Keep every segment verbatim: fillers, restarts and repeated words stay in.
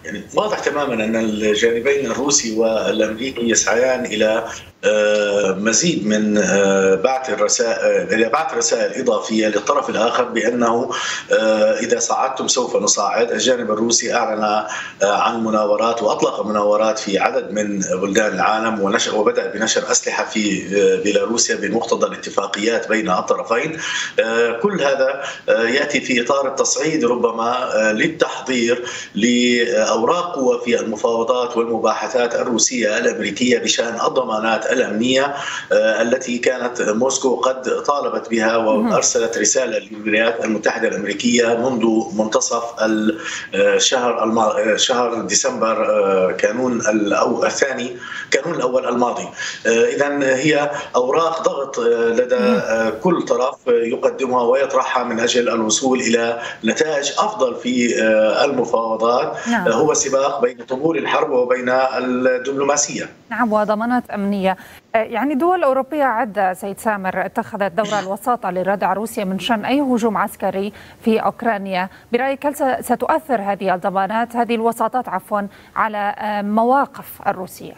يعني واضح تماما أن الجانبين الروسي والأمريكي يسعيان إلى مزيد من بعث الرسائل إلى بعث رسائل إضافية للطرف الآخر بأنه إذا صعدتم سوف نصعد. الجانب الروسي أعلن عن مناورات وأطلق مناورات في عدد من بلدان العالم ونشر وبدأ بنشر أسلحة في بيلاروسيا بمقتضى الاتفاقيات بين الطرفين. كل هذا يأتي في إطار التصعيد ربما للتحضير لأوراق قوة في المفاوضات والمباحثات الروسية الأمريكية بشأن الضمانات الأمنية التي كانت موسكو قد طالبت بها وأرسلت رسالة للولايات المتحدة الأمريكية منذ منتصف الشهر شهر ديسمبر كانون الثاني كانون الأول الماضي. إذن هي أوراق ضغط لدى كل طرف يقدمها ويطرحها من أجل الوصول إلى نتائج أفضل في المفاوضات. نعم. هو سباق بين طبول الحرب وبين الدبلوماسية. نعم، وضمانات أمنية. يعني دول أوروبية عدة سيد سامر اتخذت دور الوساطة لردع روسيا من شأن أي هجوم عسكري في أوكرانيا. برأيك هل ستؤثر هذه الضمانات هذه الوساطات عفوا على مواقف الروسية؟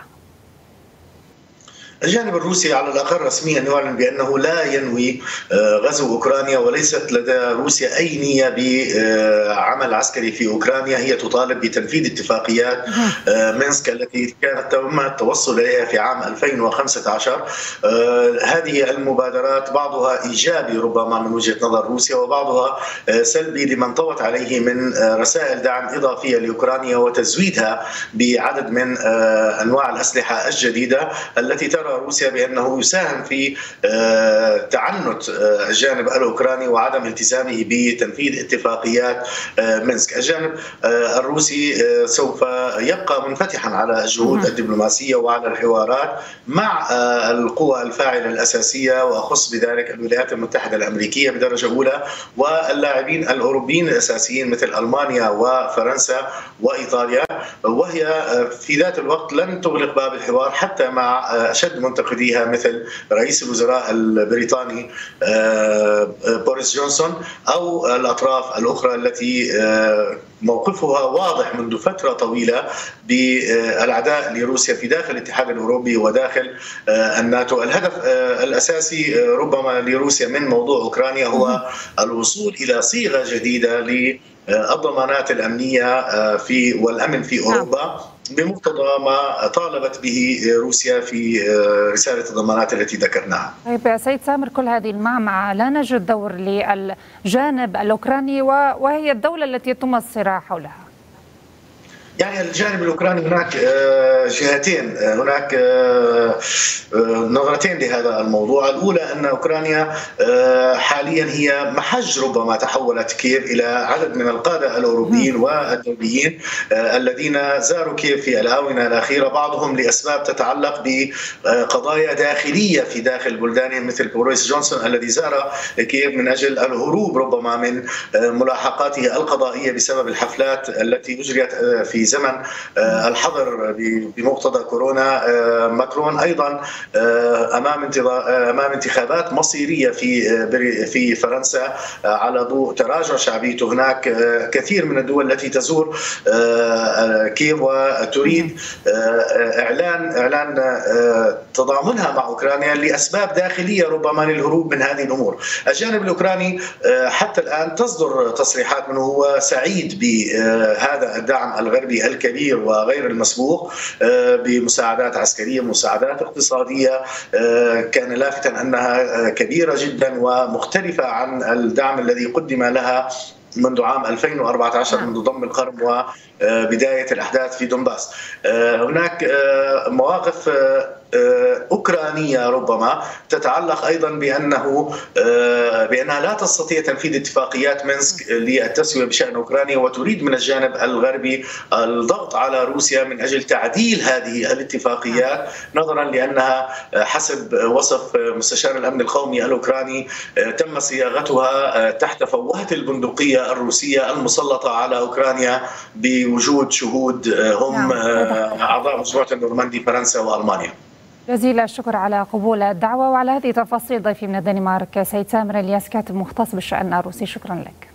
الجانب الروسي على الأقل رسميا يعلن بأنه لا ينوي غزو أوكرانيا، وليست لدى روسيا أي نية بعمل عسكري في أوكرانيا. هي تطالب بتنفيذ اتفاقيات مينسك التي كانت تم التوصل إليها في عام ألفين وخمسة عشر. هذه المبادرات بعضها إيجابي ربما من وجهة نظر روسيا وبعضها سلبي لمن طوت عليه من رسائل دعم إضافية لأوكرانيا وتزويدها بعدد من أنواع الأسلحة الجديدة التي ترى روسيا بأنه يساهم في تعنت الجانب الأوكراني وعدم التزامه بتنفيذ اتفاقيات مينسك. الجانب الروسي سوف يبقى منفتحا على الجهود الدبلوماسية وعلى الحوارات مع القوى الفاعلة الأساسية، وأخص بذلك الولايات المتحدة الأمريكية بدرجة أولى واللاعبين الأوروبيين الأساسيين مثل ألمانيا وفرنسا وإيطاليا، وهي في ذات الوقت لن تغلق باب الحوار حتى مع أشد منتقديها مثل رئيس الوزراء البريطاني بوريس جونسون أو الأطراف الأخرى التي موقفها واضح منذ فترة طويلة بالعداء لروسيا في داخل الاتحاد الأوروبي وداخل الناتو. الهدف الأساسي ربما لروسيا من موضوع أوكرانيا هو الوصول إلى صيغة جديدة للضمانات الأمنية في والأمن في أوروبا بمقتضى ما طالبت به روسيا في رسالة الضمانات التي ذكرناها. طيب يا سيد سامر، كل هذه المعمعة لا نجد دور للجانب الأوكراني وهي الدولة التي يتم الصراع حولها. يعني الجانب الأوكراني هناك جهتين، هناك نظرتين لهذا الموضوع. الأولى أن أوكرانيا حاليا هي محج ربما تحولت كييف إلى عدد من القادة الأوروبيين والدوليين الذين زاروا كييف في الآونة الأخيرة، بعضهم لأسباب تتعلق بقضايا داخلية في داخل بلدانهم مثل بوريس جونسون الذي زار كييف من أجل الهروب ربما من ملاحقاته القضائية بسبب الحفلات التي أجريت في زمن الحظر بمقتضى كورونا. ماكرون ايضا امام امام انتخابات مصيريه في في فرنسا على ضوء تراجع شعبيته هناك. كثير من الدول التي تزور كييف وتريد اعلان اعلان تضامنها مع اوكرانيا لاسباب داخليه ربما للهروب من هذه الامور. الجانب الاوكراني حتى الان تصدر تصريحات منه هو سعيد بهذا الدعم الغربي الكبير وغير المسبوق بمساعدات عسكرية مساعدات اقتصادية كان لافتا أنها كبيرة جدا ومختلفة عن الدعم الذي قدم لها منذ عام ألفين وأربعة عشر منذ ضم القرم وبداية الأحداث في دونباس. هناك مواقف أوكرانية ربما تتعلق أيضا بأنه بأنها لا تستطيع تنفيذ اتفاقيات مينسك للتسوية بشأن أوكرانيا، وتريد من الجانب الغربي الضغط على روسيا من أجل تعديل هذه الاتفاقيات، نظرا لأنها حسب وصف مستشار الأمن القومي الأوكراني تم صياغتها تحت فوهة البندقية الروسية المسلطة على أوكرانيا بوجود شهود هم أعضاء مجموعة النورماندي فرنسا وألمانيا. جزيل الشكر على قبول الدعوة وعلى هذه التفاصيل. ضيفي من الدنمارك سيد سامر الياس، كاتب مختص بالشأن الروسي، شكرا لك.